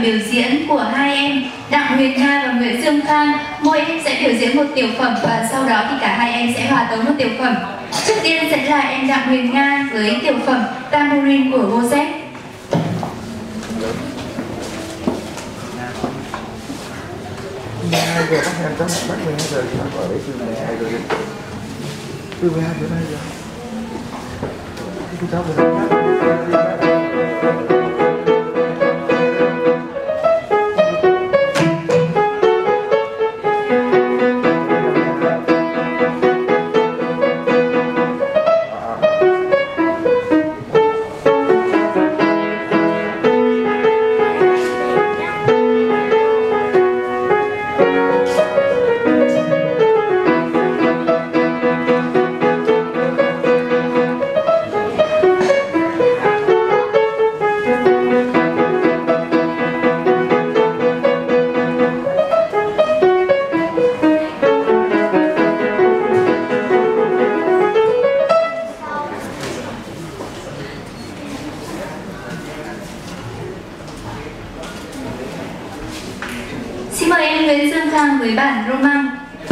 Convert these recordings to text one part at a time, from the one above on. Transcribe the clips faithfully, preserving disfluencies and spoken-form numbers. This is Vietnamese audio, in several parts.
biểu diễn của hai em Đặng Huyền Nga và Nguyễn Dương Khang. Mỗi em sẽ biểu diễn một tiểu phẩm và sau đó thì cả hai em sẽ hòa tấu một tiểu phẩm. Trước tiên sẽ là em Đặng Huyền Nga với tiểu phẩm Tambourine của Gozet. mười hai giờ bắt em tới bắt mười hai giờ thì bắt ở đấy từ mười hai giờ đến từ mười hai giờ đến hai giờ. Cái cháu vừa Xin mời em Nguyễn Dương Khang với bản Roman.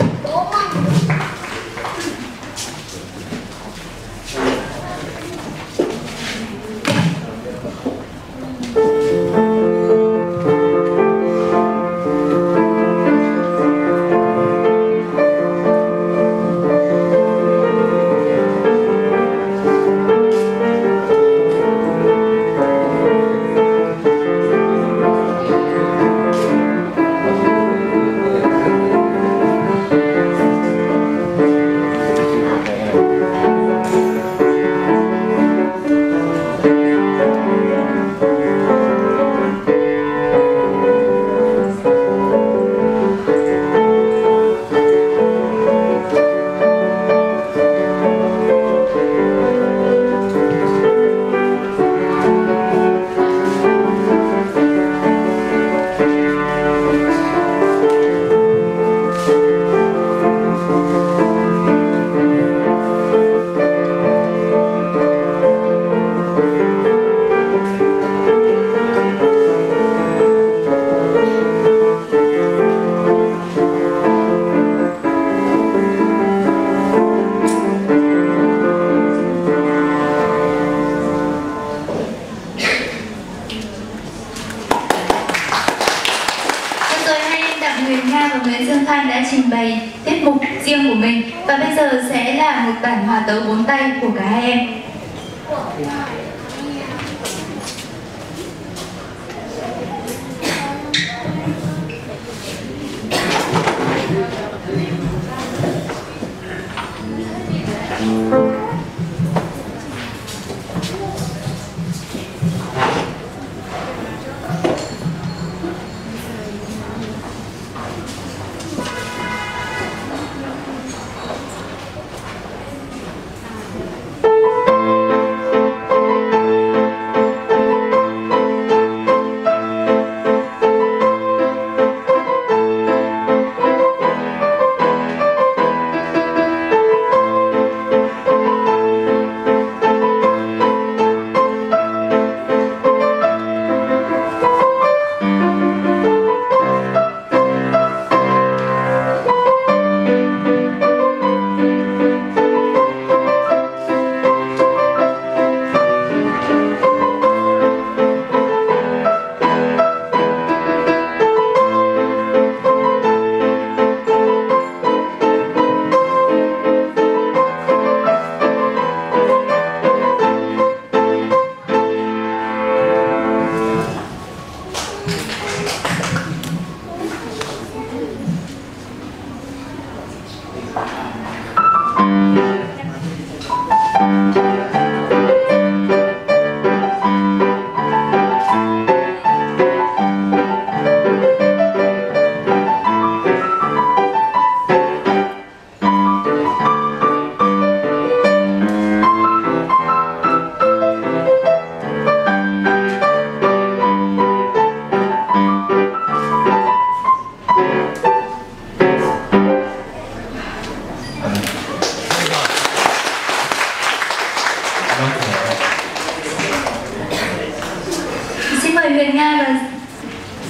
Huyền Nga và Nguyễn Dương Khang đã trình bày tiết mục riêng của mình và bây giờ sẽ là một bản hòa tấu bốn tay của cả hai em.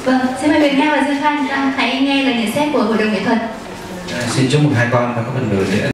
Vâng, xin mời Huyền Nga và Dương Phan, hãy nghe lời nhận xét của hội đồng nghệ thuật. À, xin chúc mừng hai con và các phần nổi để